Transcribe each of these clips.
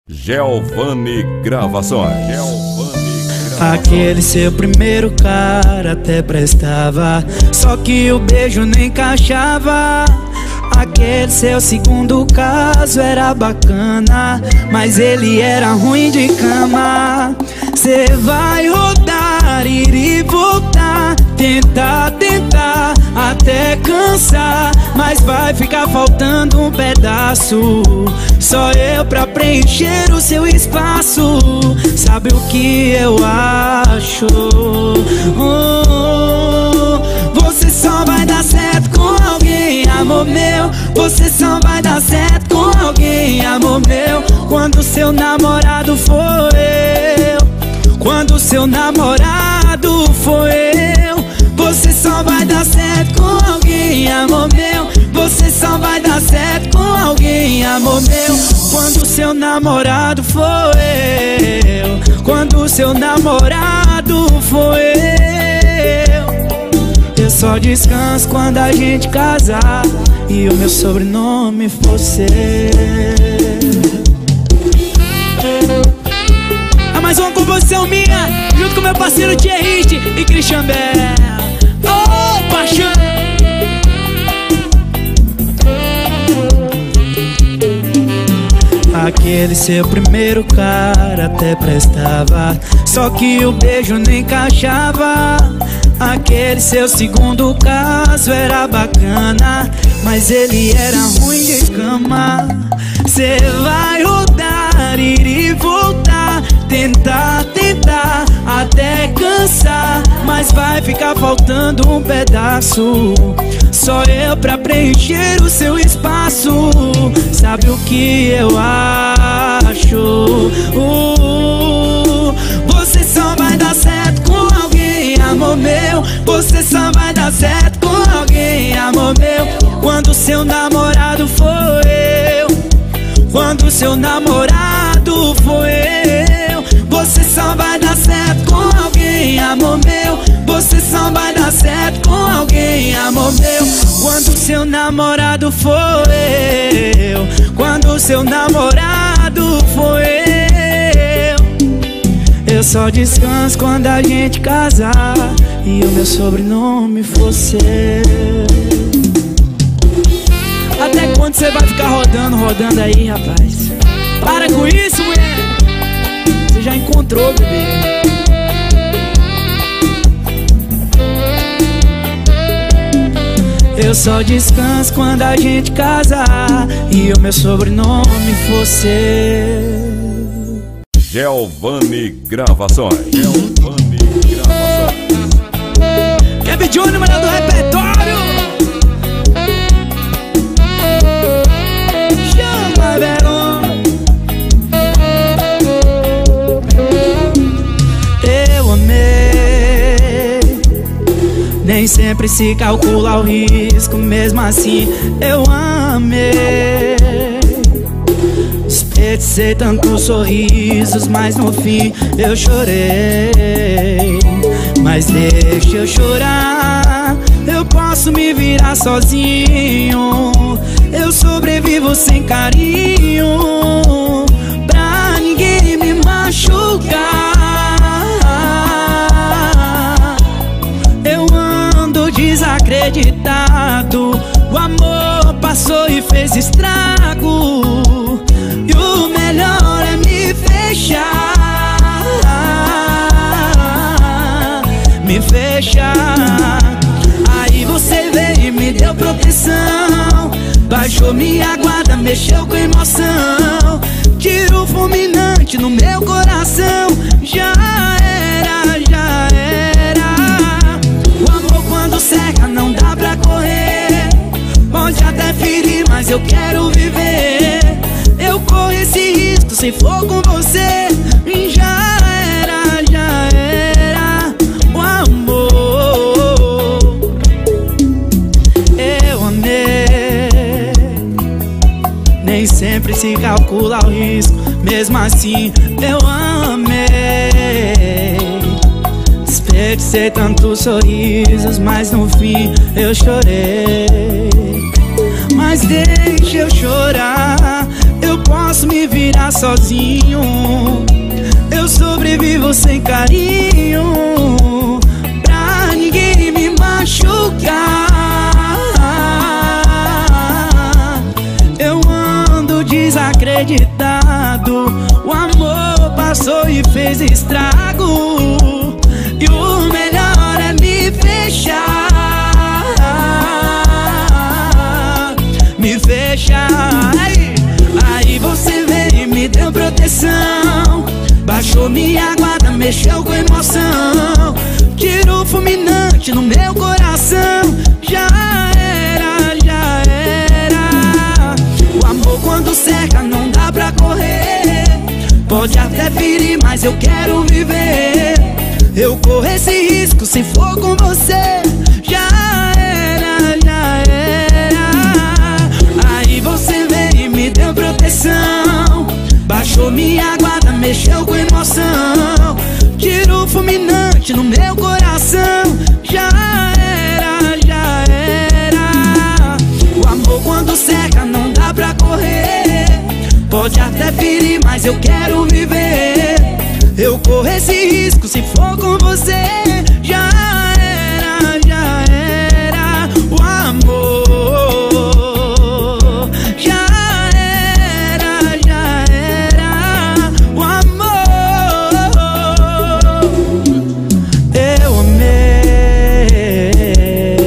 Geovani Gravações. Aquele seu primeiro cara até prestava, só que o beijo nem encaixava. Aquele seu segundo caso era bacana, mas ele era ruim de cama. Cê vai rodar, ir e voltar, tentar até cansar, mas vai ficar faltando um pedaço. Só eu pra preencher o seu espaço. Sabe o que eu acho? Você só vai dar certo com alguém, amor meu. Você só vai dar certo com alguém, amor meu, quando seu namorado for eu. Quando seu namorado for eu. Você só vai dar certo com alguém, amor meu. Você só vai dar certo com alguém, amor meu, quando seu namorado for eu. Quando seu namorado for eu só descanso quando a gente casar e o meu sobrenome for seu. É mais uma composição minha, junto com meu parceiro Thierry e Christian Bell. Oh, paixão! Aquele seu primeiro cara até prestava, só que o beijo nem encaixava. Aquele seu segundo caso era bacana, mas ele era ruim de cama. Cê vai rodar, ir e voltar, tentar até cansar, mas vai ficar faltando um pedaço. Só eu pra preencher o seu espaço. Sabe o que eu acho? Você só vai dar certo com alguém, amor meu. Você só vai dar certo com alguém, amor meu, quando seu namorado for eu. Quando seu namorado for eu. Você só vai dar certo com alguém, amor meu. Você só vai dar certo com alguém, amor meu, quando seu namorado for eu. Quando seu namorado for eu só descanso quando a gente casar e o meu sobrenome for seu. Até quando você vai ficar rodando aí, rapaz? Para com isso, mulher. Você já encontrou, bebê. Eu só descanso quando a gente casar e o meu sobrenome for seu. Geovani Gravações. Geovani Gravações. Kevin Júnior, melhor do repertório. Chama, Verão. Eu amei. Nem sempre se calcula o risco, mesmo assim eu amei. Desperdicei tantos sorrisos, mas no fim eu chorei. Mas deixa eu chorar, eu posso me virar sozinho. Eu sobrevivo sem carinho, pra ninguém me machucar. Eu ando desacreditado, o amor passou e fez estrago. E o melhor é me fechar, me fechar. Aí você veio e me deu proteção, baixou minha guarda, mexeu com emoção. Tiro fulminante no meu coração. Já era, já era. O amor quando cega não dá pra correr. Pode até ferir, mas eu quero viver. Eu corro esse risco se for com você. Já era, já era. O amor eu amei. Nem sempre se calcula o risco, mesmo assim eu amei. Desperdicei tantos sorrisos, mas no fim eu chorei. Mas deixa eu chorar, eu posso me virar sozinho. Eu sobrevivo sem carinho, pra ninguém me machucar. Eu ando desacreditado, o amor passou e fez estrago. E o melhor é me fechar, me fechar. Aí você veio e me deu proteção, baixou minha guarda, mexeu com emoção, tirou fulminante no meu coração. Já era, já era. O amor quando cerca não dá pra correr, pode até ferir, mas eu quero viver. Eu corro esse risco se for com você. Já era, já era. Aí você veio e me deu proteção, baixou minha guarda, mexeu com emoção, tirou fulminante no meu coração. Já era, já era. O amor quando cerca não dá pra correr, pode até ferir, mas eu quero viver. Eu corro esse risco se for com você. Já era, já era. O amor já era, já era. O amor eu amei.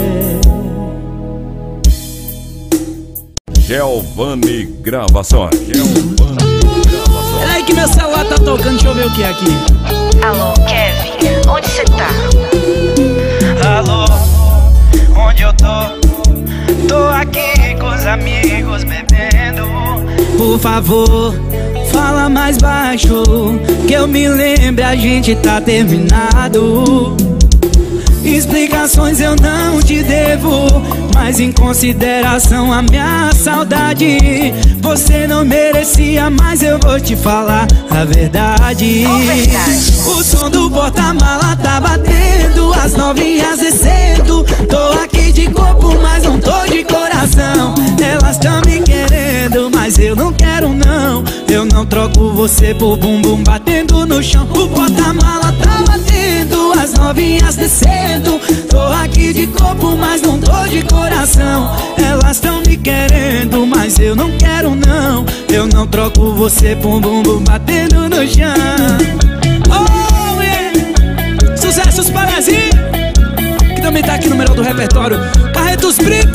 Giovanni Gravações. Peraí que meu celular tá tocando, deixa eu ver o que é aqui. Alô, Kevin, onde você tá? Alô, onde eu tô? Tô aqui com os amigos bebendo. Por favor, fala mais baixo, que eu me lembre, a gente tá terminado. Explicações eu não te devo, mas em consideração a minha saudade, você não merecia, mas eu vou te falar a verdade. O som do porta-mala tá batendo, as novinhas descendo. Tô aqui de corpo, mas não tô de coração. Elas tão me querendo, mas eu não quero não. Eu não troco você por bumbum batendo no chão. O porta-mala tá batendo, as novinhas descendo. Tô aqui de corpo, mas não tô de coração. Elas tão me querendo, mas eu não quero não. Eu não troco você por bumbum batendo no chão. Oh, yeah. Sucessos para Zi, que também tá aqui no melhor do repertório, Carretos Brito.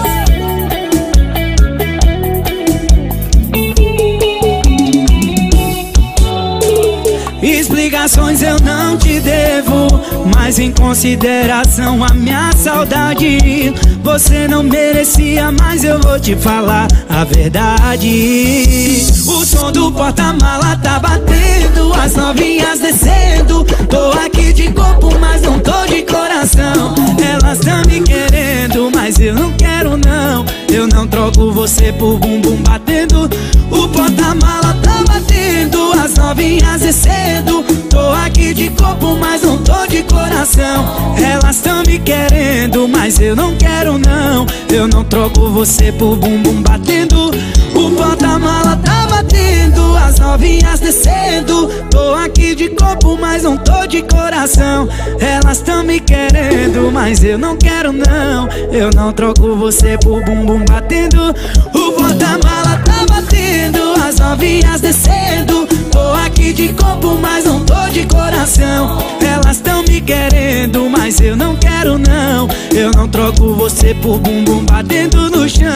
Explicações eu não te devo, mas em consideração a minha saudade, você não merecia, mas eu vou te falar a verdade. O som do porta-mala tá batendo, as novinhas descendo. Tô aqui de corpo, mas não tô de coração. Elas tão me querendo, mas eu não quero não. Eu não troco você por bumbum batendo. O porta-mala tá batendo, as novinhas descendo. Tô aqui de corpo, mas não tô de coração. Elas tão me querendo, mas eu não quero não. Eu não troco você por bumbum batendo. O porta-mala tá batendo, as novinhas descendo. Tô aqui de corpo, mas não tô de coração. Elas tão me querendo, mas eu não quero não. Eu não troco você por bumbum batendo. O porta-mala tá batendo, as novinhas descendo. Tô aqui de corpo, mas não tô de coração. Elas tão me querendo, mas eu não quero não. Eu não troco você por bumbum batendo no chão.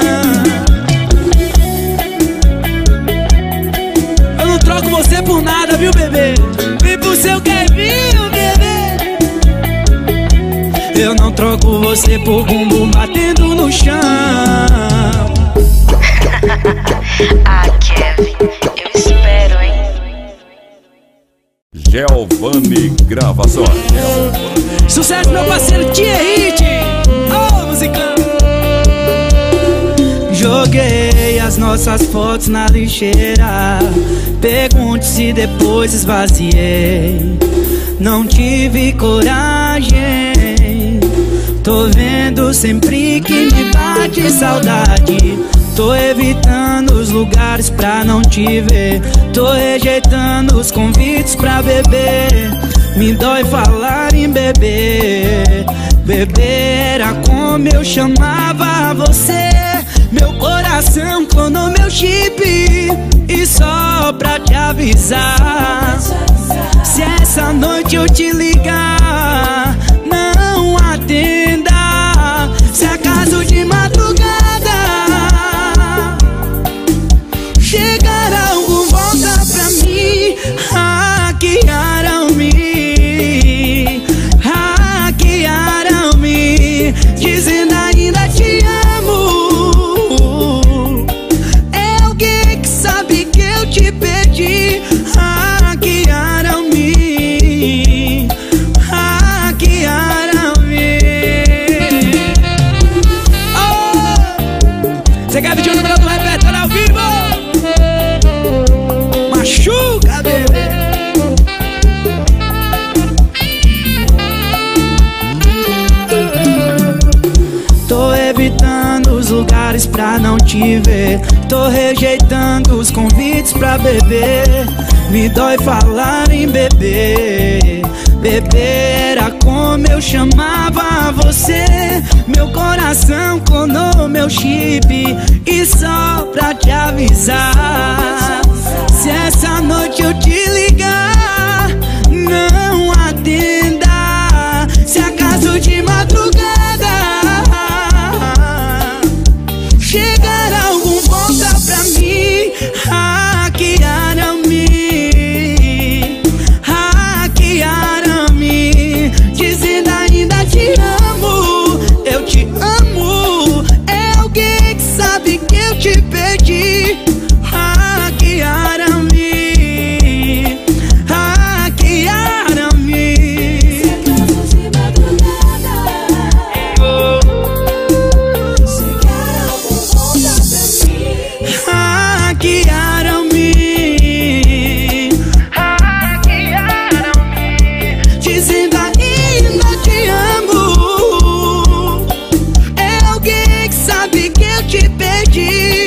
Eu não troco você por nada, viu, bebê? Vem pro seu Kevinho, bebê. Eu não troco você por bumbum batendo no chão. Ah, Kevin, eu espero, hein? Giovanni Gravações. Sucesso, meu parceiro Thierry. Oh, musicão. Joguei as nossas fotos na lixeira. Pergunte se depois esvaziei. Não tive coragem. Tô vendo sempre que me bate saudade. Tô evitando os lugares pra não te ver. Tô rejeitando os convites pra beber. Me dói falar em beber. Beber era como eu chamava você. Meu coração clonou meu chip. E só pra te avisar, se essa noite eu te ligar, não atenda. Se acaso de madrugada chegar algo, volta pra mim. Hackearam-me, hackearam-me, dizendo ainda te amo. É alguém que sabe que eu te perdi. Hackearam-me, hackearam-me. Oh! Você quer pedir o número do repertório ao vivo? Machuca, bebê. Tô evitando os lugares pra não te ver. Tô rejeitando os convites pra beber. Me dói falar em beber. Beber era como eu chamava você. Meu coração clonou meu chip. E só pra te avisar, se essa noite eu te ligar, não atenda. Se acaso de madrugada chegar algum, volta pra mim. Hackearam-me, hackearam-me, dizendo ainda te amo. Eu te amo. É alguém que sabe que eu te perdi. Hackearam-me, hackearam-me. Hackearam-me, hackearam-me, dizendo ainda te amo. É alguém que sabe que eu te perdi.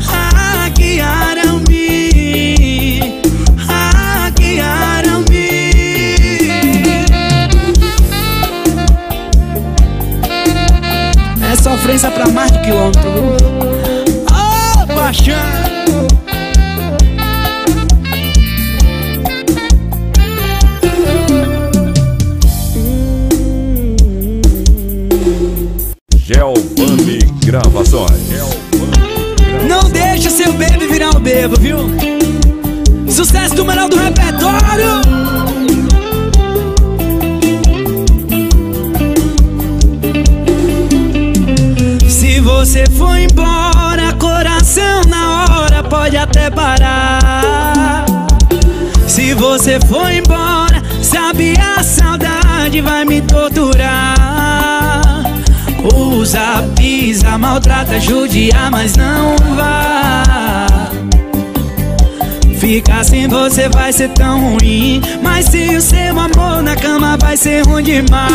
Hackearam-me, hackearam-me. É sofrência pra mais de quilômetro. Oh, paixão. Gelvani Gravações. Não deixa seu baby virar um bebo, viu? Sucesso do melhor do repertório. Se você for embora, coração na hora pode até parar. Se você for embora, sabe a saudade vai me torturar. Usa, pisa, maltrata, judia, mas não vá. Ficar sem você vai ser tão ruim, mas sem o seu amor na cama vai ser ruim demais.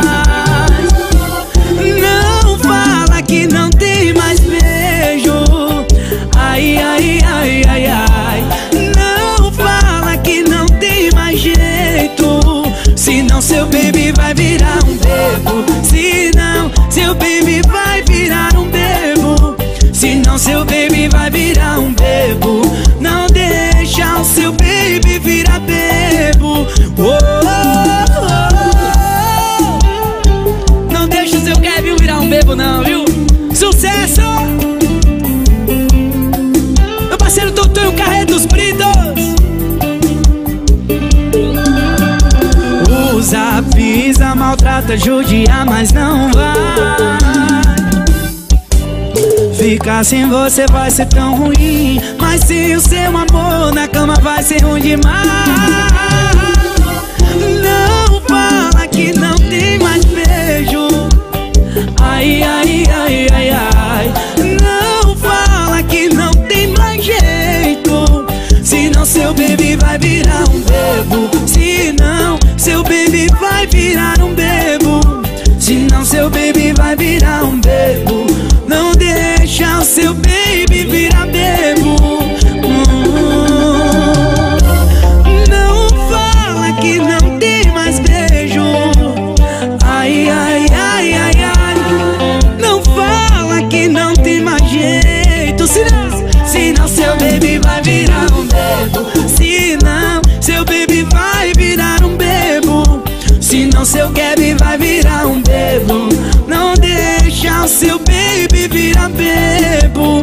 Não fala que não tem mais beijo. Ai, ai, ai, ai, ai. Não fala que não tem mais jeito. Senão seu baby vai virar um bebo. Senão seu baby vai virar um bebo. Senão seu baby vai virar um bebo. Não deixa o seu baby virar bebo. Oh, oh, oh. Não deixa o seu Kevin virar um bebo não, viu? Sucesso! Meu parceiro Tutu e o Carreiro dos Britos. Usa, pisa, maltrata, judia, mas não vai. Ficar sem você vai ser tão ruim, mas sem o seu amor na cama vai ser ruim demais. Não fala que não tem mais beijo. Ai, ai, ai, ai, ai. Não fala que não tem mais jeito. Senão seu baby vai virar um bebo. Senão seu baby vai virar um bebo. Senão seu baby vai virar um bebo. Não deixa deixa o seu baby virar bebo. Não fala que não tem mais beijo. Ai, ai, ai, ai, ai. Não fala que não tem mais jeito. Senão seu baby vai virar um bebo. Senão seu baby vai virar um bebo. Senão seu Kevin vai virar um bebo. Não deixa o seu baby virar bebo.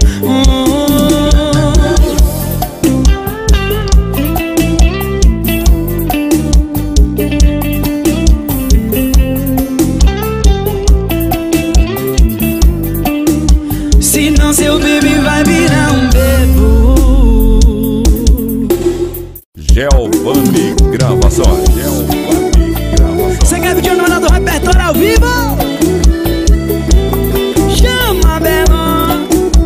Senão seu baby vai virar um bebo. Gelvani Gravações. Você quer vídeo no do repertório ao vivo? Chama, Belo.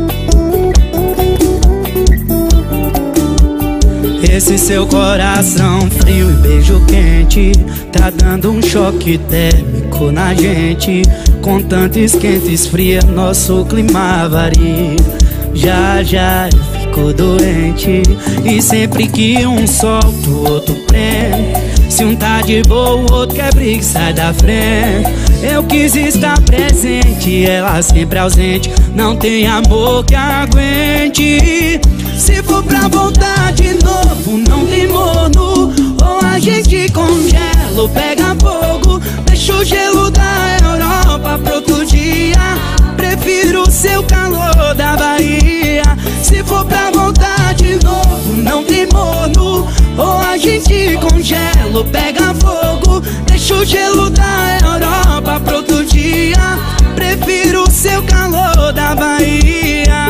Esse seu coração frio e beijo quente tá dando um choque térmico na gente. Com tanto esquenta e esfria, nosso clima varia. Já já eu fico doente. E sempre que um solta, o outro prende. Se um tá de boa, o outro quer briga e sai da frente. Eu quis estar presente, ela sempre ausente. Não tem amor que aguente. Se for pra voltar de novo, não tem mono. Ou a gente congela ou pega fogo. Deixa o gelo da Europa pro outro dia. Prefiro o seu calor da Bahia. Se for pra voltar de novo, não tem mono. Ou a gente congela ou pega fogo. Deixa o gelo da Europa pro outro dia. Prefiro o seu calor da Bahia.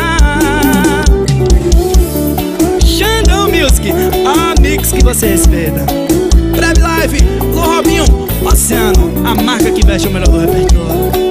Xandão Music, a mix que você respeita. Breve Live, Lô Robinho, Oceano, a marca que veste o melhor do repertório.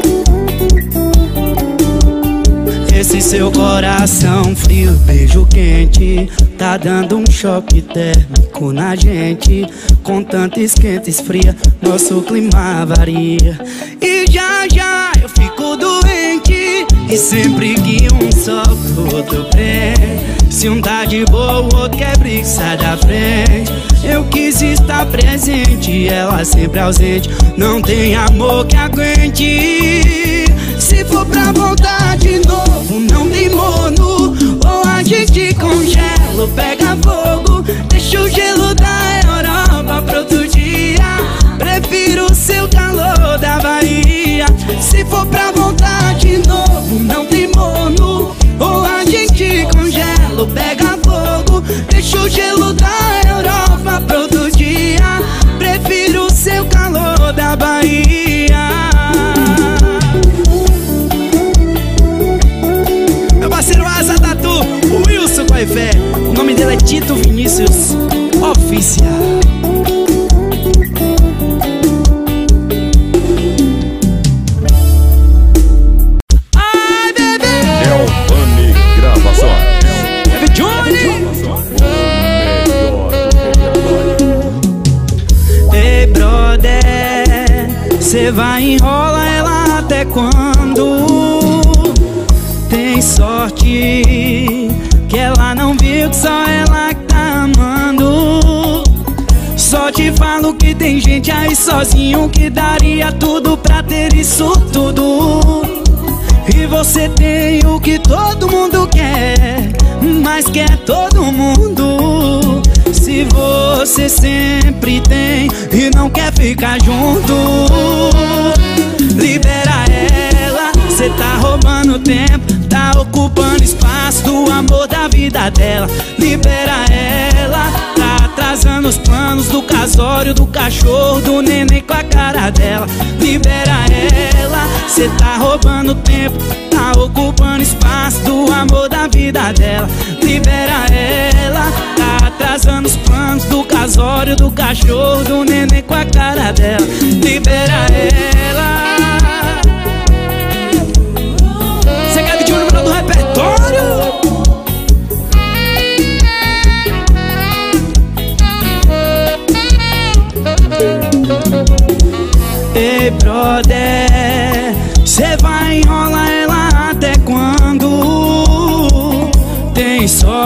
Esse seu coração frio, beijo quente tá dando um choque térmico na gente. Com tanto esquenta e esfria, nosso clima varia. E já já eu fico doente. E sempre que um solta, o outro prende. Se um tá de boa, o outro quer briga e sai da frente. Eu quis estar presente, ela sempre ausente. Não tem amor que aguente. Se for pra voltar de novo, não tem mono. Ou a gente congela ou pega fogo. Deixa o gelo da Europa pro outro dia. Prefiro o seu calor da Bahia. Se for pra voltar de novo, não tem mono. Ou a gente congela ou pega fogo. Deixa o gelo da Europa pro outro dia. Prefiro o seu calor da Bahia. Meu parceiro Asa Tatu, o Wilson com a fé. O nome dele é Tito Vinícius Oficial. Ai, bebê! Gelvani Gravações. Bebê Johnny! Ei, brother, cê vai enrolar ela até quando? Tem sorte que ela não viu que só ela que tá amando. Só te falo que tem gente aí sozinho que daria tudo pra ter isso tudo. E você tem o que todo mundo quer, mas quer todo mundo. Se você sempre tem e não quer ficar junto, libera ela, cê tá roubando tempo, tá ocupando espaço do amor da vida dela. Libera ela, tá atrasando os planos do casório, do cachorro, do neném com a cara dela. Libera ela, cê tá roubando tempo, tá ocupando espaço do amor da vida dela. Libera ela, tá atrasando os planos do casório, do cachorro, do neném com a cara dela. Libera ela. Você quer vídeo no número do repertório? Ei, brother, cê vai enrolar ela até quando?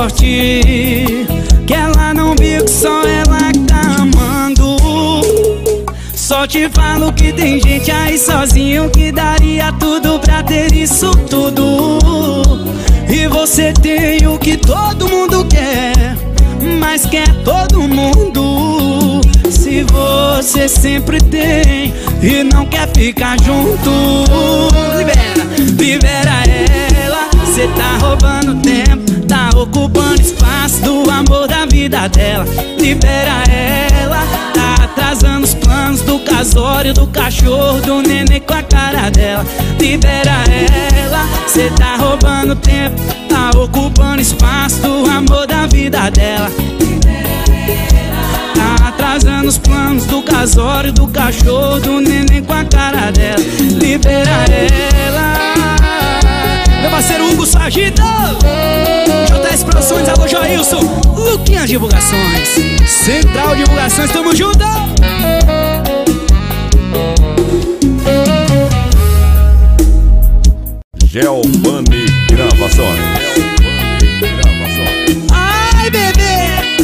sorte que ela não viu que só ela tá amando. Só te falo que tem gente aí sozinho que daria tudo pra ter isso tudo. E você tem o que todo mundo quer, mas quer todo mundo. Se você sempre tem e não quer ficar junto, libera ela. Cê tá roubando tempo, tá ocupando espaço do amor da vida dela. Libera ela, tá atrasando os planos do casório, do cachorro, do neném com a cara dela. Libera ela, cê tá roubando tempo, tá ocupando espaço do amor da vida dela. Tá atrasando os planos do casório, do cachorro, do neném com a cara dela. Libera ela. Meu parceiro Hugo Sargento, JS Produções, alô Joilson, Luquinhas Divulgações, Central Divulgações, tamo junto. Gelbani Gravações. Ai, bebê,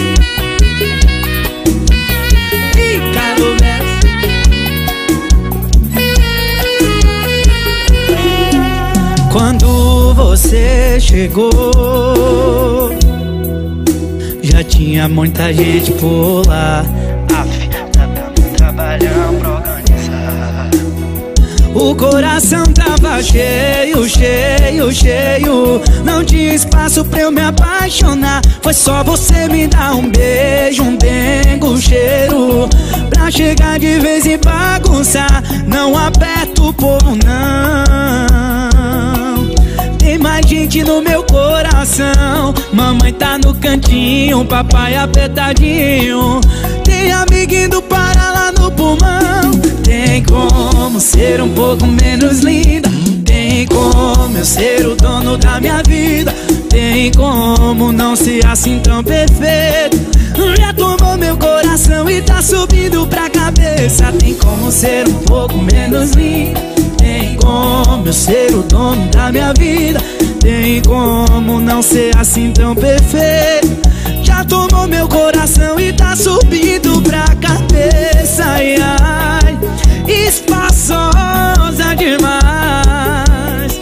quando você chegou, já tinha muita gente por lá. Aff, tá dando trabalhão pra organizar. O coração tava cheio, cheio, cheio. Não tinha espaço pra eu me apaixonar. Foi só você me dar um beijo, um dengo, um cheiro, pra chegar de vez e bagunçar. Não aperto o povo, não. Tem mais gente no meu coração. Mamãe tá no cantinho, papai apertadinho. Tem amiguinho do Pará lá no pulmão. Tem como ser um pouco menos linda. Tem como eu ser o dono da minha vida. Tem como não ser assim tão perfeito. Já tomou meu coração e tá subindo pra cabeça. Tem como ser um pouco menos linda. Tem como eu ser o dono da minha vida. Tem como não ser assim tão perfeito. Já tomou meu coração e tá subindo pra cabeça. Ai, ai, espaçosa demais.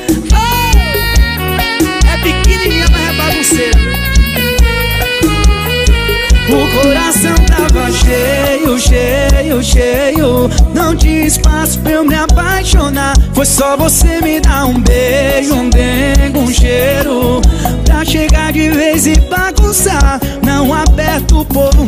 É pequenininha, mas é bagunceira. O coração tava cheio, cheio, cheio. Não tinha espaço pra eu me apaixonar. Foi só você me dar um beijo, um dengo, um cheiro, pra chegar de vez e bagunçar. Não aperta o povo,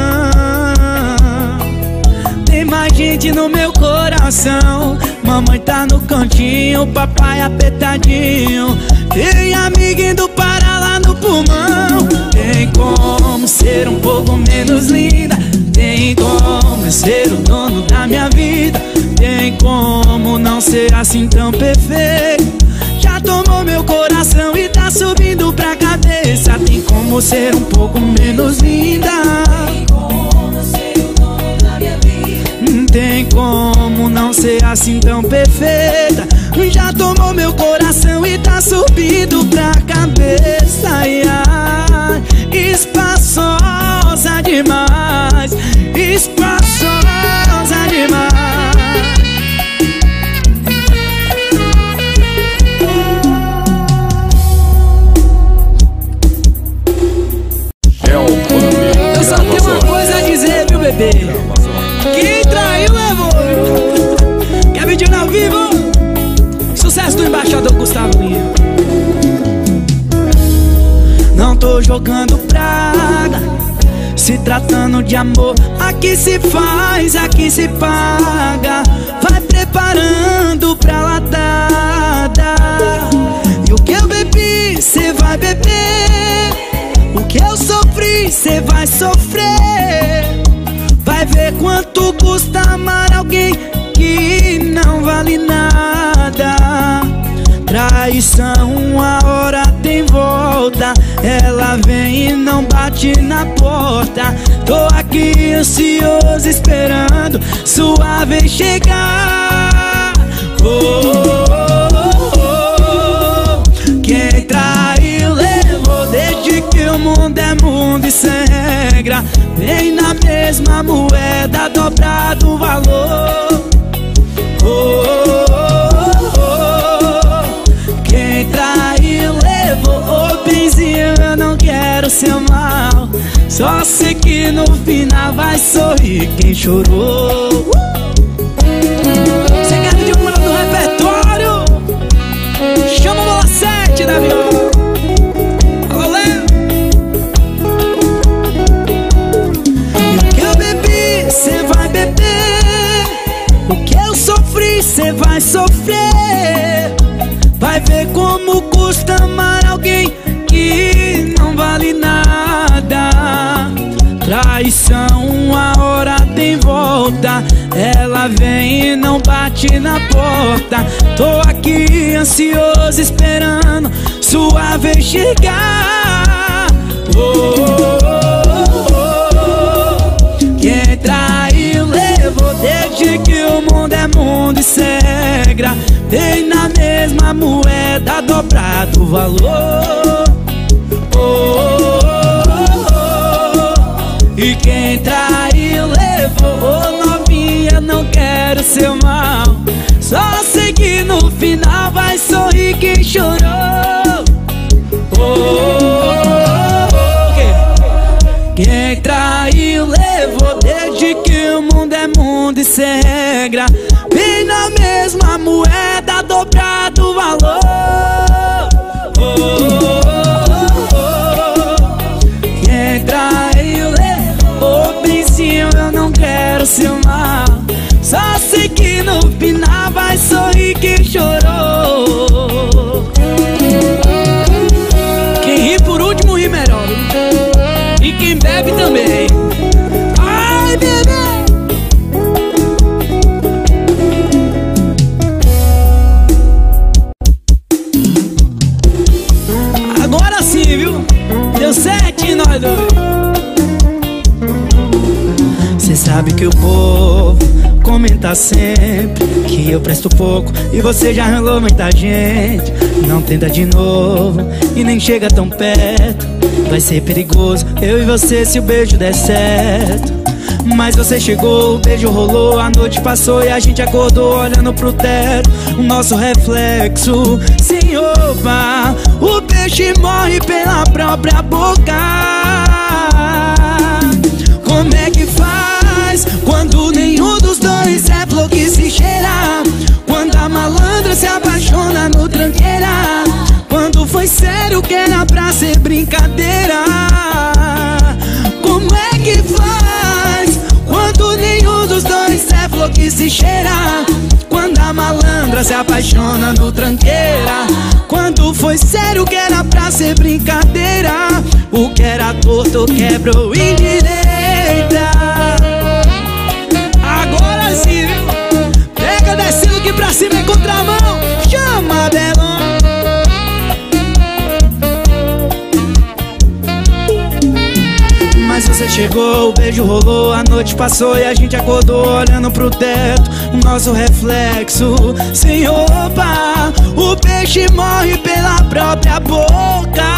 não. Tem mais gente no meu coração. Mamãe tá no cantinho, papai apertadinho. Tem amiguinho do Pará lá no pulmão. Tem como ser um pouco menos linda. Tem como eu ser o dono da minha vida. Tem como não ser assim tão perfeito. Já tomou meu coração e tá subindo pra cabeça. Tem como ser um pouco menos linda. Tem como ser o dono da minha vida. Tem como não ser assim tão perfeita. Já tomou meu coração e tá subindo pra cabeça. Ai, ai, espaçosa demais. Espaçosa demais. Eu só tenho uma coisa a dizer, viu, bebê? Quem traiu levou. Quer vídeo ao vivo? Sucesso do embaixador Gustavo Lima. Não tô jogando praga, se tratando de amor. Aqui se faz, aqui se paga. Vai preparando pra latada. E o que eu bebi, cê vai beber. O que eu sofri, cê vai sofrer. Vai ver quanto custa amar alguém que não vale nada. Traição, uma hora tem volta. Ela vem e não bate na porta. Tô aqui ansioso esperando sua vez chegar. Quem traiu levou desde que o mundo é mundo e sem regra, vem na mesma moeda, dobrado o valor. Quem traiu levou, benzinho, eu não quero seu mal. Só sei que no final vai sorrir quem chorou. Você quer pedir uma do repertório? Chama o Bola 7 da viola. Alô, Léo. O que eu bebi, cê vai beber. O que eu sofri, cê vai sofrer. Vai ver como custa amar alguém que não vale nada. Traição, uma hora tem volta. Ela vem e não bate na porta. Tô aqui ansioso esperando sua vez chegar. Quem traiu levou, desde que o mundo é mundo e sem regra, vem na mesma moeda, dobrado o valor. E quem traiu levou, novinha, não quero seu mal. Só sei que no final vai sorrir quem chorou. Quem traiu levou, desde que o mundo é mundo e sem regra, vem na mesma moeda, dobrado o valor. Quem traiu levou, benzinho, eu não quero seu mal. Só sei que no final vai sorrir quem chorou. Quem ri por último ri melhor. E quem bebe também. Ai, bebê. Agora sim, viu? Deu 7 nós dois. Cê sabe que o povo comenta sempre que eu presto pouco e você já arrangou muita gente. Não tenta de novo e nem chega tão perto. Vai ser perigoso eu e você se o beijo der certo. Mas você chegou, o beijo rolou, a noite passou e a gente acordou olhando pro teto, o nosso reflexo. Sem opa, o peixe morre pela própria boca. Como é que faz quando nenhum dos dois é flor que se cheira? Quando a malandra se apaixona no tranqueira? Quando foi sério que era pra ser brincadeira? Como é que faz quando nenhum dos dois é flor que se cheira? Quando a malandra se apaixona no tranqueira? Quando foi sério que era pra ser brincadeira? O que era torto quebrou em direita. Agora sim, viu? Pega descendo aqui pra cima em contramão. Chama Belão. Mas você chegou, o beijo rolou, a noite passou e a gente acordou olhando pro teto, o nosso reflexo. Sem roupa, o peixe morre pela própria boca.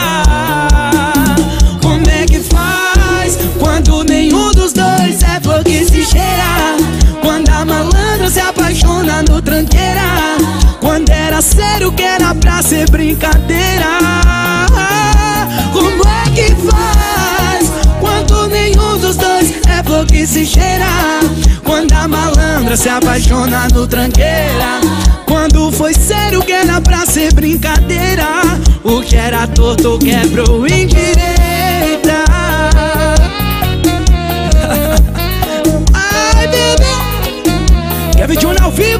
Como é que faz quando nenhum dos dois é flor que se cheira? Quando a malandra se apaixona no tranqueira? Quando era sério que era pra ser brincadeira? Como é que faz quando nenhum dos dois é flor que se cheira? Quando a malandra se apaixona no tranqueira? Quando foi sério que era pra ser brincadeira? O que era torto quebrou em direita. Ai, bebê. Kevin Júnior ao vivo.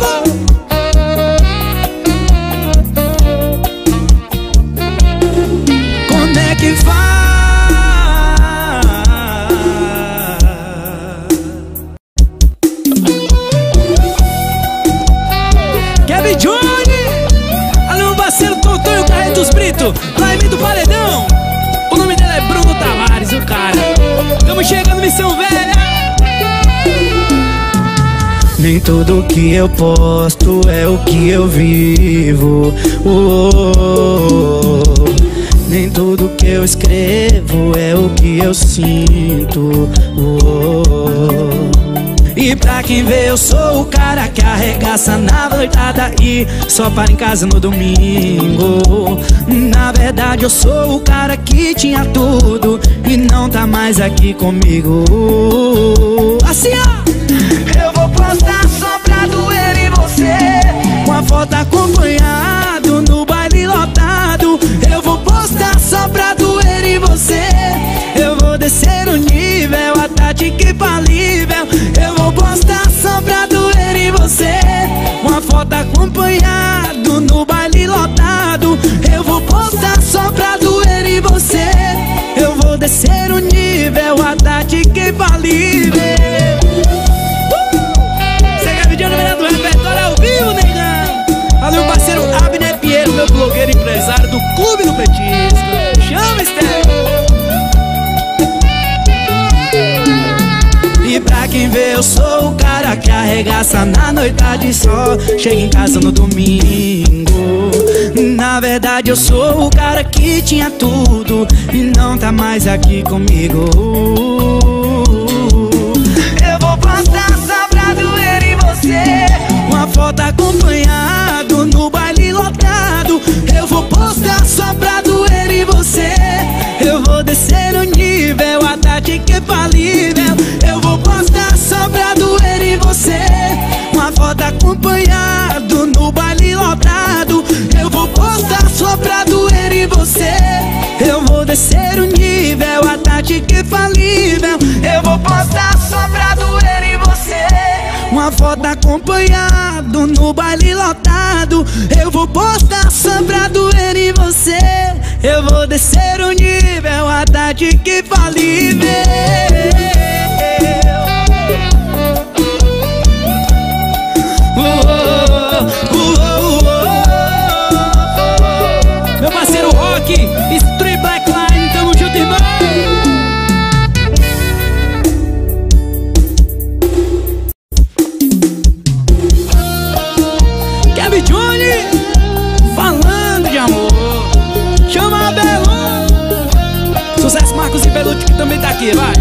Como é que faz? Kevin Júnior, alô, parceiro Tontonho Carretos Brito, Laime do Paredão. O nome dele é Bruno Tavares, o cara. Tamo chegando, Missão Velha. Nem tudo que eu posto é o que eu vivo. Nem tudo que eu escrevo é o que eu sinto. E pra quem vê, eu sou o cara que arregaça na noitada e só para em casa no domingo. Na verdade eu sou o cara que tinha tudo e não tá mais aqui comigo. Assim ó, eu vou postar só pra doer em você, com a foto acompanhado no baile lotado. Eu vou postar só pra doer em você. Eu vou descer o nível, a tática infalível. Eu vou postar só pra doer em você, uma foto acompanhado no baile lotado. Eu vou postar só pra doer em você. Eu vou descer o nível, a tática infalível. Você quer vídeo no do repertório ao vivo, negão? Valeu, parceiro Abner Pinheiro, meu blogueiro empresário do Clube do Petisco. Chama, Esther. E pra quem vê, eu sou o cara que arregaça na noitada e só chega em casa no domingo. Na verdade eu sou o cara que tinha tudo e não tá mais aqui comigo. Eu vou postar só pra doer em você, uma foto acompanhado no baile lotado. Eu vou postar só pra doer em você. Eu vou descer o nível, a tática infalível. Eu vou postar só pra doer em você, uma foto acompanhado no baile lotado. Eu vou postar só pra doer em você. Eu vou descer o nível, a tática infalível. Eu vou postar só pra doer em você, uma foto acompanhado no baile lotado. Eu vou postar só pra doer em você. Eu vou descer o nível, a tática infalível. Meu parceiro Rock, Street Blackline, tamo junto, irmão. Kevin Johnny, falando de amor. Chama a Belo. Sucesso Marcos e Belucci, que também tá aqui, vai.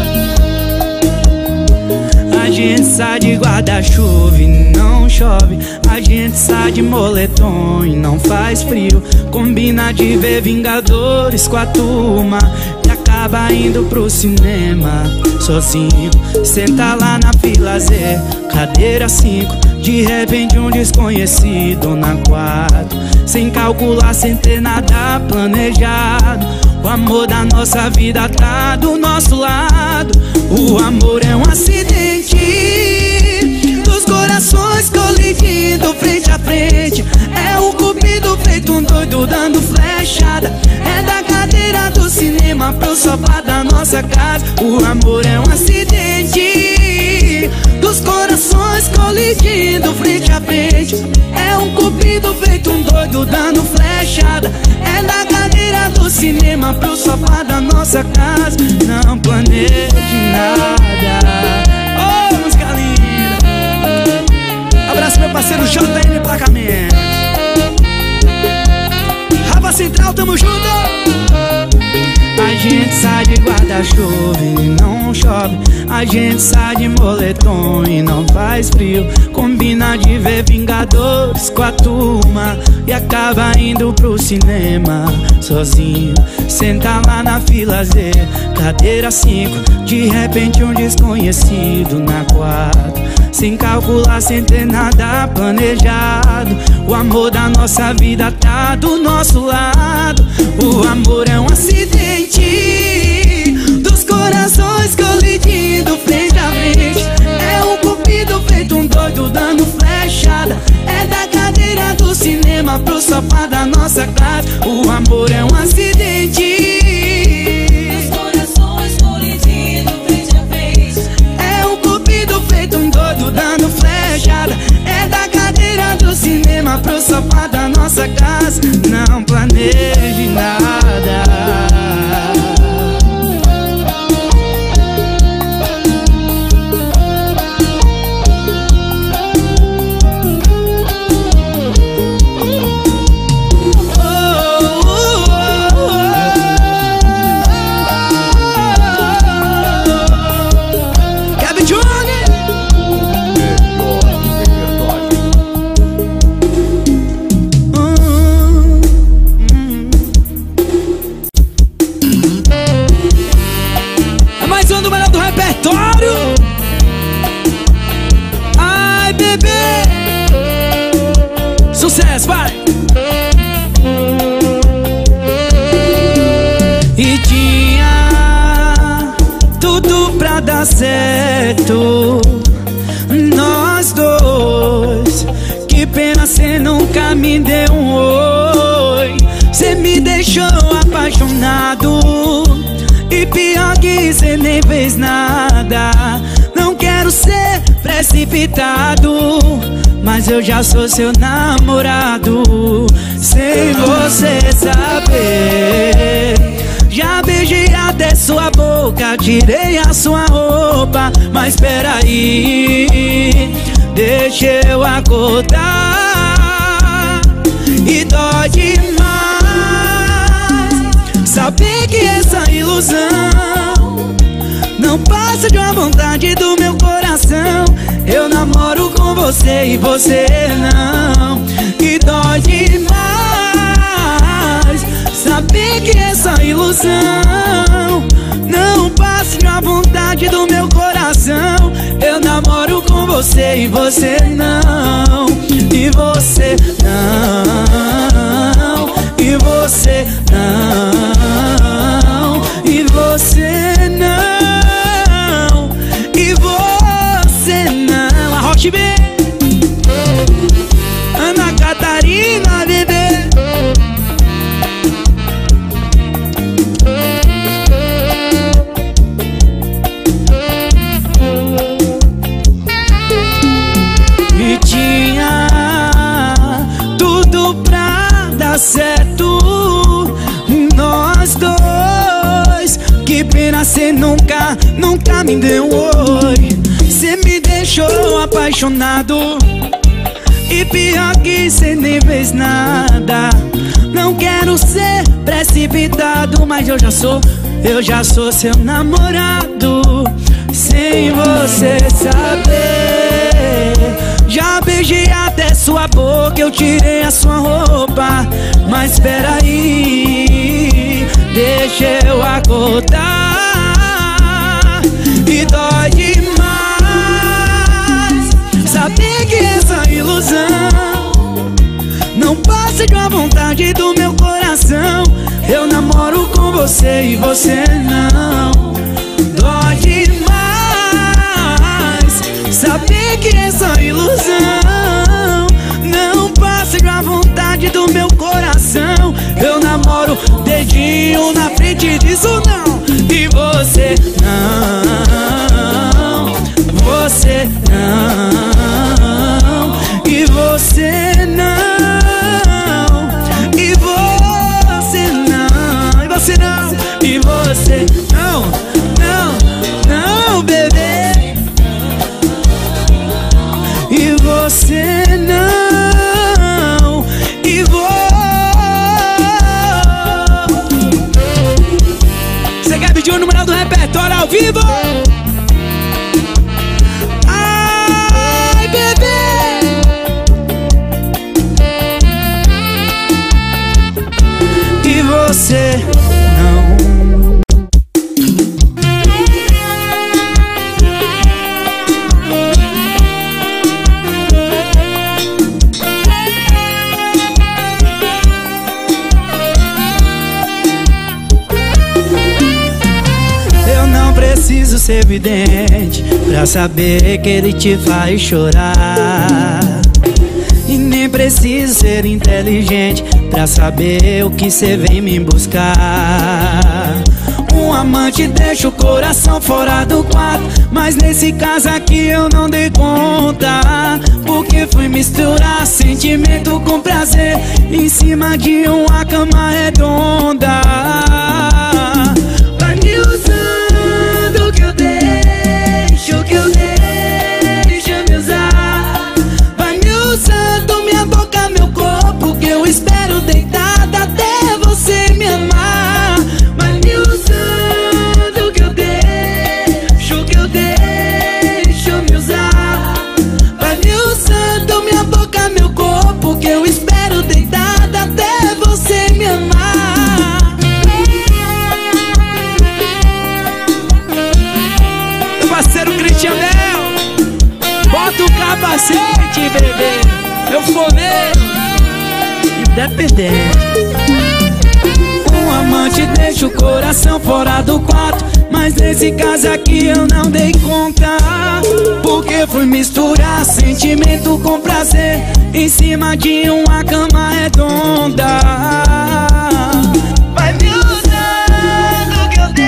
A gente sai de guarda-chuva e não chove. A gente sai de moletom e não faz frio. Combina de ver Vingadores com a turma e acaba indo pro cinema sozinho. Senta lá na fila Z, cadeira 5. De repente um desconhecido na 4, sem calcular, sem ter nada planejado. O amor da nossa vida tá do nosso lado. O amor é um acidente dos corações colidindo frente a frente. É o cupido feito um doido dando flechada. É da cadeira do cinema pro sofá da nossa casa. O amor é um acidente dos corações colidindo frente a frente. É um cupido feito um doido dando flechada. É da cadeira do cinema pro sofá da nossa casa. Não planeje nada. Oh, música linda. Abraço meu parceiro JM Placamento. Rafa Central, tamo junto. A gente sai de guarda-chuva e não chove. A gente sai de moletom e não faz frio. Combina de ver Vingadores com a turma e acaba indo pro cinema sozinho. Senta lá na fila Z, cadeira 5. De repente um desconhecido na 4, sem calcular, sem ter nada planejado. O amor da nossa vida tá do nosso lado. O amor é um acidente dos corações colidindo frente a frente. É um cupido feito um doido dando flechada. É da cadeira do cinema pro sofá da nossa casa. O amor é um acidente dos corações colidindo frente a frente. É um cupido feito um doido dando flechada. É da cadeira do cinema pro sofá da nossa casa. Não planeje nada. repertório. Ai, bebê. Sucesso, vai. E tinha tudo pra dar certo, nós dois. Que pena cê nunca me deu um oi. Cê me deixou apaixonado, e pior que cê nem fez nada. Não quero ser precipitado, mas eu já sou seu namorado. Sem você saber, já beijei até sua boca, tirei a sua roupa. Mas peraí, deixa eu acordar. E dói demais saber que essa ilusão não passa de uma vontade do meu coração. Eu namoro com você e você não. E dói demais saber que essa ilusão não passa de uma vontade do meu coração. Eu namoro com você e você não. E você não. E você não. E você não. E você não. A Rock B, Ana Catarina, bebê. E tinha tudo pra dar certo, nós dois. Que pena cê nunca me deu um oi. Cê me deixou apaixonado, e pior que cê nem fez nada. Não quero ser precipitado, mas eu já sou seu namorado. Sem você saber, já beijei até sua boca, eu tirei a sua roupa. Mas peraí, deixa eu acordar. E dói demais saber que essa ilusão não passa de uma vontade do meu coração. Eu namoro com você e você não. Dói demais saber que essa ilusão não passa de uma vontade do meu coração. Eu namoro dedinho na frente disso não. E você não. Você não. E você não. E você não. E você não. E você não. Não, não, bebê. E você não. E você quer pedir o número do repertório ao vivo? Ai, bebê. E você não. Preciso ser evidente pra saber que ele te faz chorar. E nem preciso ser inteligente pra saber o que cê vem me buscar. Um amante deixa o coração fora do quarto, mas nesse caso aqui eu não dei conta, porque fui misturar sentimento com prazer em cima de uma cama redonda. Vai me usando que eu deixo, que eu deixo me usar. Vai me usando minha boca, meu corpo, que eu espero deitada até você me amar. Vai me usando que eu deixo me usar. Vai me usando minha boca, meu corpo, que eu espero deitada até você me amar. Christian Bell, bota o capacete, bebê. Eu foneiro, independente. Um amante deixa o coração fora do quarto, mas nesse caso aqui eu não dei conta, porque fui misturar sentimento com prazer em cima de uma cama redonda. Vai me usando que eu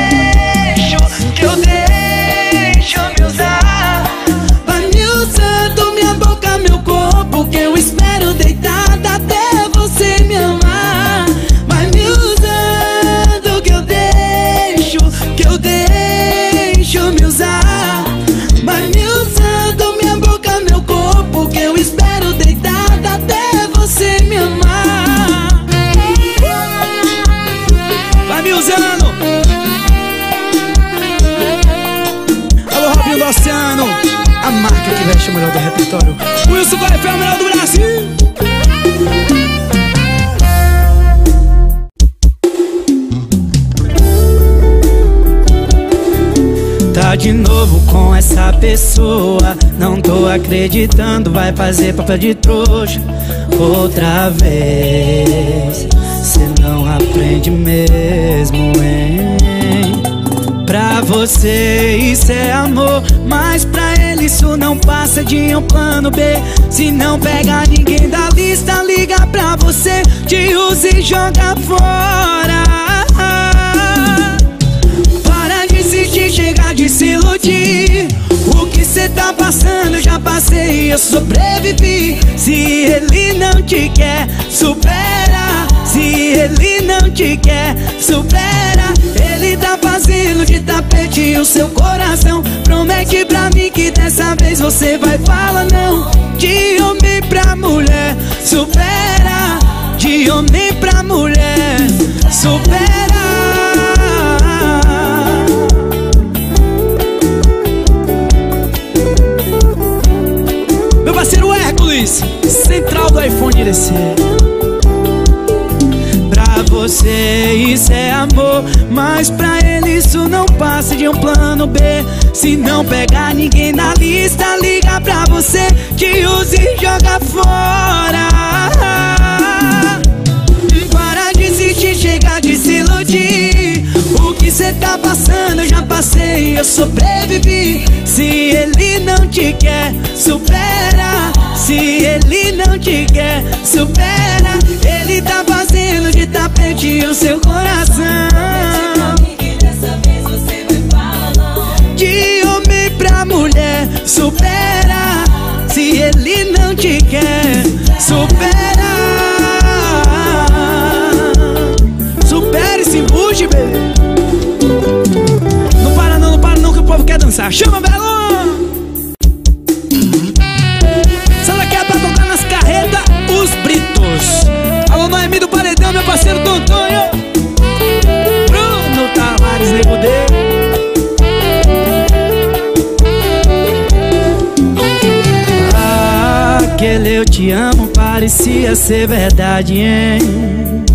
deixo me usar. Vai me usando minha boca, meu corpo, que eu espero deitada até você me amar. Vai me usando que eu deixo me usar. Vai me usando minha boca, meu corpo, que eu espero deitada até você me amar. Vai me usando. Alô, Robinho do Oceano, a marca que veste o melhor do repertório. Wilson Corefé, o melhor do Brasil. Tá de novo com essa pessoa, não tô acreditando, vai fazer papel de trouxa outra vez. Cê não aprende mesmo, hein? Pra você isso é amor, mas pra ele isso não passa de um plano B. Se não pegar ninguém da lista, liga pra você, te usa e joga fora. Para de insistir, chega de se iludir. O que cê tá passando eu já passei, eu sobrevivi. Se ele não te quer, supera. Se ele não te quer, supera. Ele tá fazendo de tapete o seu coração. Promete pra mim que dessa vez você vai falar não. De homem pra mulher, supera. De homem pra mulher, supera. Meu parceiro Hércules, central do iPhone DC. Pra você isso é amor, mas pra ele isso não passa de um plano B. Se não pegar ninguém na lista, liga pra você, te usa e joga fora. Para de insistir, chega de se iludir. O que cê tá passando eu já passei, eu sobrevivi. Se ele não te quer, supera. Se ele não te quer, supera. Ele tá fazendo de tapete o seu coração. Dessa vez você vai falar não. De homem pra mulher, supera. Se ele não te quer, supera. Supera e se embuche, bebê. Não para não que o povo quer dançar. Chama, Belão! Sala que é pra tocar nas carretas, os Britos. Alô, Noemi do Paredão, meu parceiro Tontonho. Bruno Tavares, nego dele. Aquele eu te amo parecia ser verdade, hein?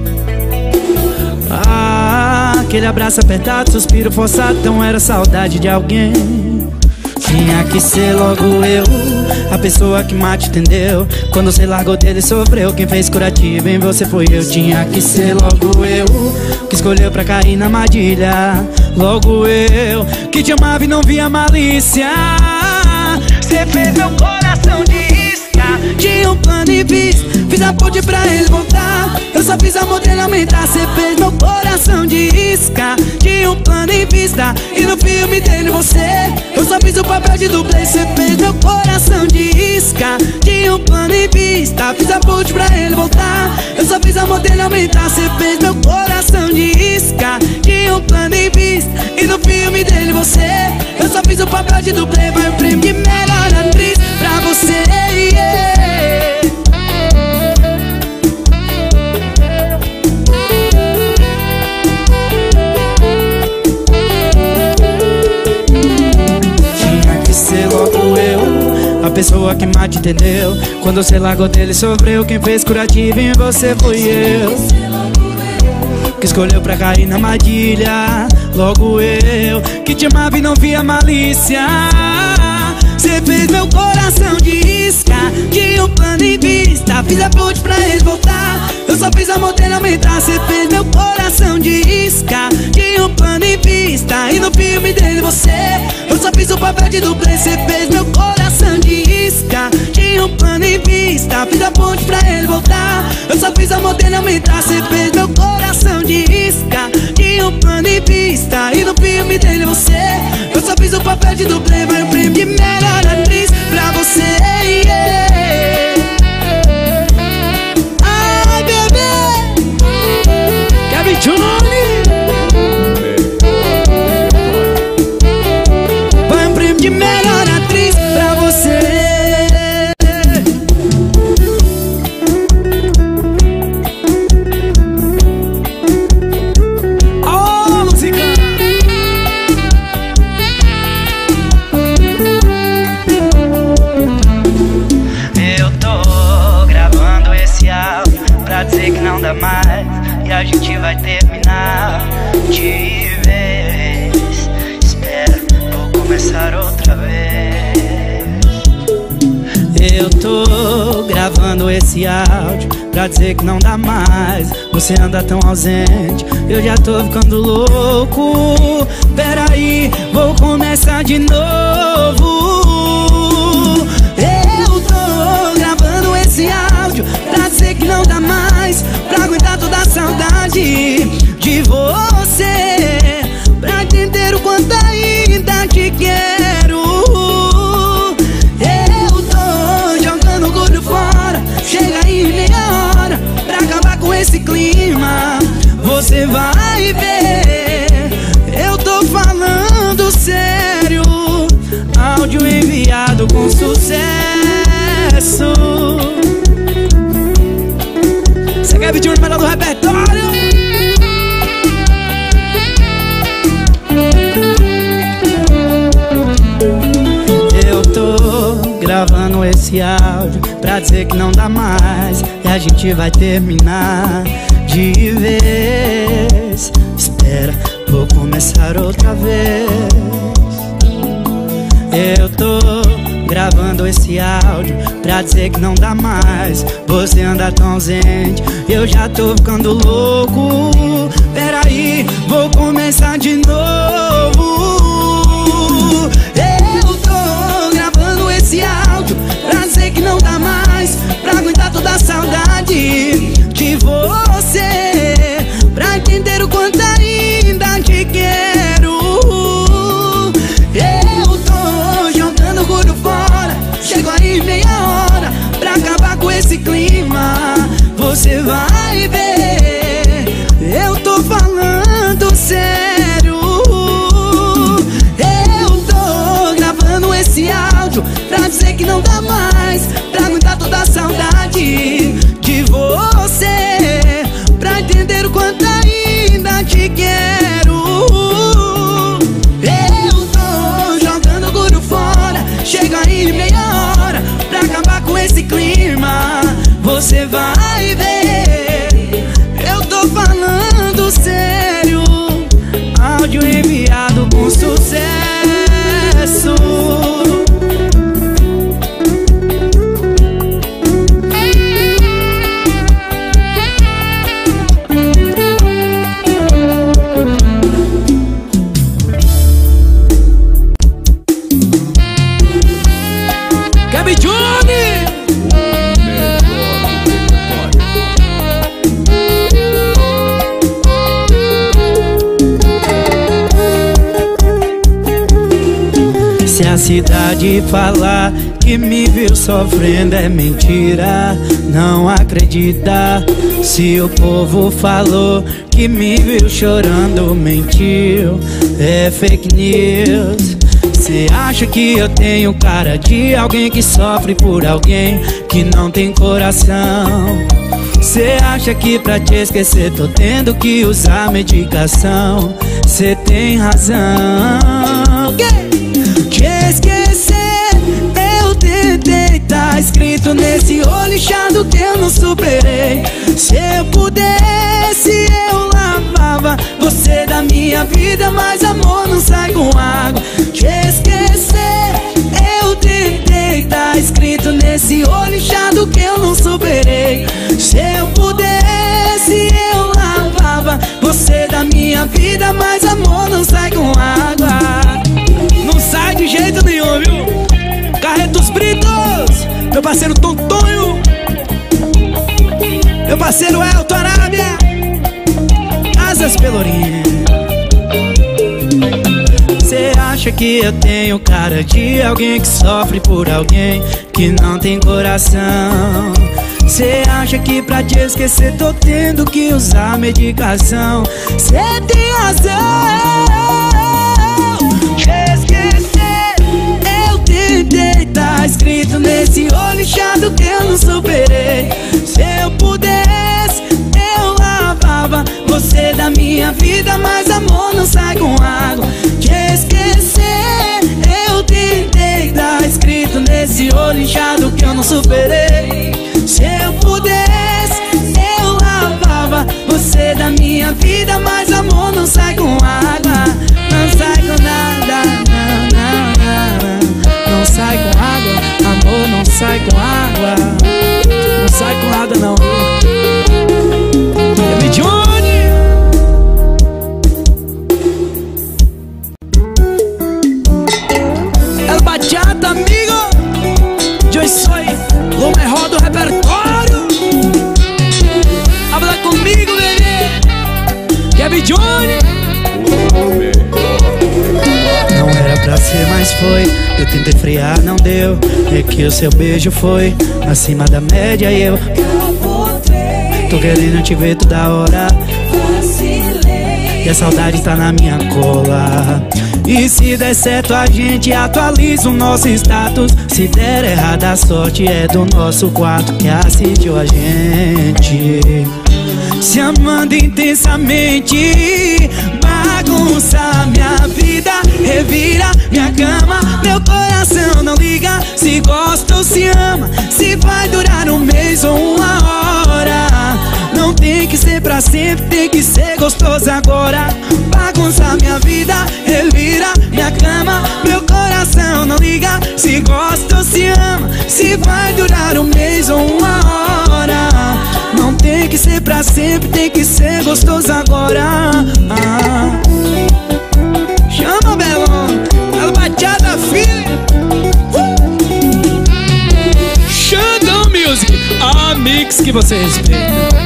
Aquele abraço apertado, suspiro forçado, então era saudade de alguém. Tinha que ser logo eu, a pessoa que mais te entendeu. Quando você largou dele sofreu, quem fez curativo em você foi eu. Tinha que ser logo eu, que escolheu pra cair na armadilha. Logo eu, que te amava e não via malícia. Você fez meu coração de isca. Tinha um plano e fiz a ponte pra ele voltar. Eu só fiz amor dele aumentar. Você fez meu coração de isca. Tinha um plano em vista e no filme dele você. Eu só fiz o papel de dublê. Você fez meu coração de isca. Tinha um plano em vista. Fiz a ponte pra ele voltar. Eu só fiz amor dele aumentar. Você fez meu coração de isca. Tinha um plano em vista e no filme dele você. Eu só fiz o papel de dublê. Vai o prêmio de melhor atriz pra você, yeah. A pessoa que mais te entendeu. Quando você largou dele sofreu, quem fez curativo em você fui eu. que escolheu pra cair na armadilha. Logo eu, que te amava e não via malícia. Cê fez meu coração de isca, tinha um plano em vista. Fiz a ponte pra ele voltar, eu só fiz amor dele aumentar. Cê fez meu coração de isca, tinha um plano em vista. E no filme dele você, eu só fiz o papel de dublê. Cê fez meu coração de isca, tinha um plano em vista. Fiz a ponte pra ele voltar, eu só fiz amor dele aumentar. Cê fez meu coração de isca, tinha um plano em vista. E no filme dele você, eu só fiz o papel de dublê. Vai um prêmio de melhor atriz pra você, yeah. Ai, bebê, Kevin Johnny. Vai um prêmio de melhor atriz pra você. Dizer que não dá mais e a gente vai terminar de vez. Espera, vou começar outra vez. Eu tô gravando esse áudio pra dizer que não dá mais. Você anda tão ausente, eu já tô ficando louco. Peraí, vou começar de novo. Eu tô gravando esse áudio pra dizer que não dá mais, pra aguentar toda a saudade de você, pra entender o quanto ainda te quero. Eu tô jogando orgulho fora, chega aí meia hora pra acabar com esse clima. Você vai ver, eu tô falando sério. Áudio enviado com sucesso. Você quer pedir o melhor do repertório? Eu tô gravando esse áudio pra dizer que não dá mais e a gente vai terminar de vez. Espera, vou começar outra vez. Eu tô gravando esse áudio pra dizer que não dá mais. Você anda tão ausente, eu já tô ficando louco. Peraí, vou começar de novo. Eu tô gravando esse áudio pra dizer que não dá mais, pra aguentar toda a saudade de você, pra entender o quanto ainda te quero. Eu tô jogando orgulho fora, chego aí meia hora pra acabar com esse clima. Você vai ver, eu tô falando sério. Eu tô gravando esse áudio pra dizer que não dá mais, pra aguentar toda a saudade de você, pra entender o quanto ainda te quero. Eu tô jogando orgulho fora, chega aí meia hora pra acabar com esse clima. Você vai ver, eu tô falando sério. Áudio enviado com sucesso. Gabi Johnny! Se a cidade falar que me viu sofrendo é mentira, não acredita. Se o povo falou que me viu chorando, mentiu, é fake news. Cê acha que eu tenho cara de alguém que sofre por alguém que não tem coração? Cê acha que pra te esquecer tô tendo que usar medicação? Cê tem razão. Te esquecer eu tentei, tá escrito nesse olho inchado que eu não superei. Se eu pudesse eu lavava você da minha vida, mas amor não sai com água. Te esquecer, eu tentei, tá escrito nesse olho inchado que eu não superei. Se eu pudesse, eu lavava você da minha vida, mas amor não sai com água. Não sai de jeito nenhum, viu? Carretos Britos, meu parceiro Tontonho, meu parceiro Elton Arábia, Asas Pelourinho. Cê acha que eu tenho cara de alguém que sofre por alguém que não tem coração? Cê acha que pra te esquecer tô tendo que usar medicação? Cê tem razão. Te esquecer, eu tentei, tá escrito nesse olho inchado que eu não superei. Se eu pudesse, eu lavava você da minha vida, mas amor não sai com água. Te esquecer, eu tentei, tá escrito nesse olho inchado que eu não superei. Se eu pudesse, eu lavava você da minha vida, mas amor não sai com água. Não sai com nada, não, não, não. Não sai com água, amor não sai com água. Não sai com nada não. Baby Johnny. El Bachata, amigo. Eu sou o melhor do repertório. Habla comigo, bebê. Baby Johnny. Não era pra ser, mas foi. Eu tentei frear, não deu. É que o seu beijo foi acima da média e eu tô querendo te ver toda hora. E a saudade tá na minha cola. E se der certo a gente atualiza o nosso status. Se der errado a sorte é do nosso quarto que assistiu a gente se amando intensamente. Bagunça minha vida, revira minha cama. Meu coração não liga se gosta ou se ama, se vai durar um mês ou uma hora. Não tem que ser pra sempre, tem que ser gostoso agora. Bagunça minha vida, revira minha cama. Meu coração não liga se gosta ou se ama, se vai durar um mês ou uma hora. Não tem que ser pra sempre, tem que ser gostoso agora. Chama, Belon, El Bachata, filho. Xandão Music, a mix que você respeita.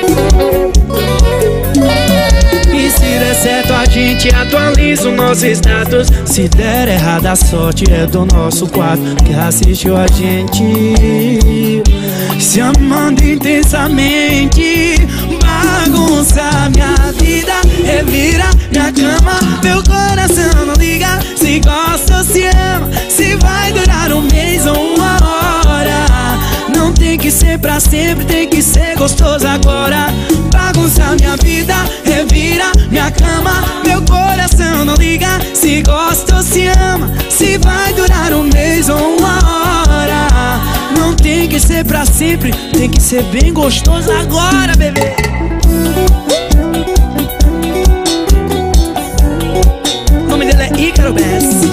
E se der certo a gente atualiza o nosso status. Se der errado a sorte é do nosso quarto que assistiu a gente se amando intensamente. Bagunça minha vida, revira minha cama. Meu coração não liga se gosta ou se ama, se vai durar um mês ou uma hora. Não tem que ser pra sempre, tem que ser gostoso agora. Bagunça minha vida, revira minha cama. Meu coração não liga se gosta ou se ama, se vai durar um mês ou uma hora. Não tem que ser pra sempre, tem que ser bem gostoso agora, bebê. O nome dele é Ícaro Bess.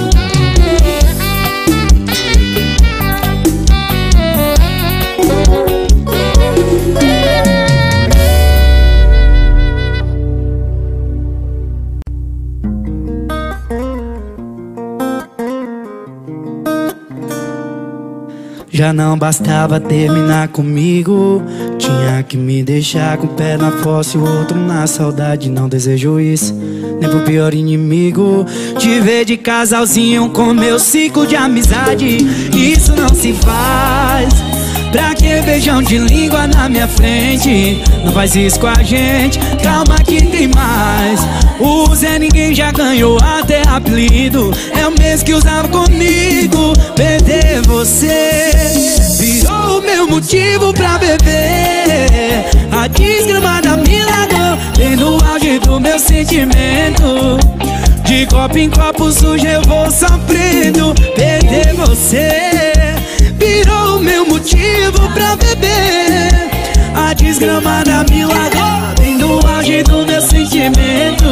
Já não bastava terminar comigo, tinha que me deixar com o pé na fossa e o outro na saudade. Não desejo isso, nem pro pior inimigo. Te ver de casalzinho com meu ciclo de amizade, isso não se faz. Pra que beijão de língua na minha frente? Não faz isso com a gente, calma que tem mais. O Zé Ninguém já ganhou até apelido, é o mesmo que usava comigo. Perder você virou o meu motivo pra beber. A desgramada me largou bem no auge do meu sentimento. De copo em copo sujo eu vou sofrendo. Perder você virou o meu motivo pra beber. A desgramada me largou bem no auge do meu sentimento.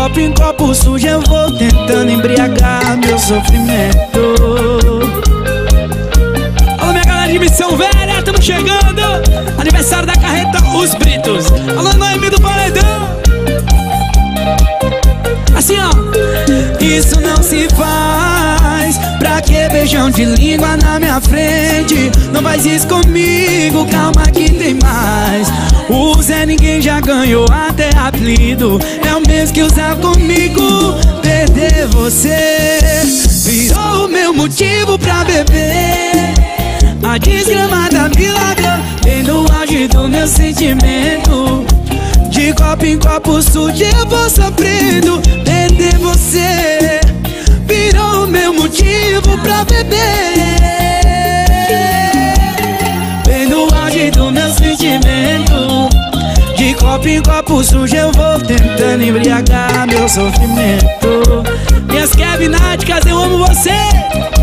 copo em copo sujo eu vou tentando embriagar meu sofrimento. Alô, minha galera de Missão Velha, estamos chegando. Aniversário da carreta Os Britos. Alô, Noemi do Paredão. Assim, ó. Isso não se faz. Pra que beijão de língua na minha frente? Não faz isso comigo, calma que tem mais. O Zé Ninguém já ganhou até apelido. É o mesmo que usar comigo. Perder você virou o meu motivo pra beber. A desgramada me largou bem no auge do meu sentimento. De copo em copo sujo eu vou sofrendo. Perder você virou o meu motivo pra beber. Bem no auge do meu sentimento. De copo em copo sujo eu vou tentando embriagar meu sofrimento. Minhas Kevin Náticas, eu amo você.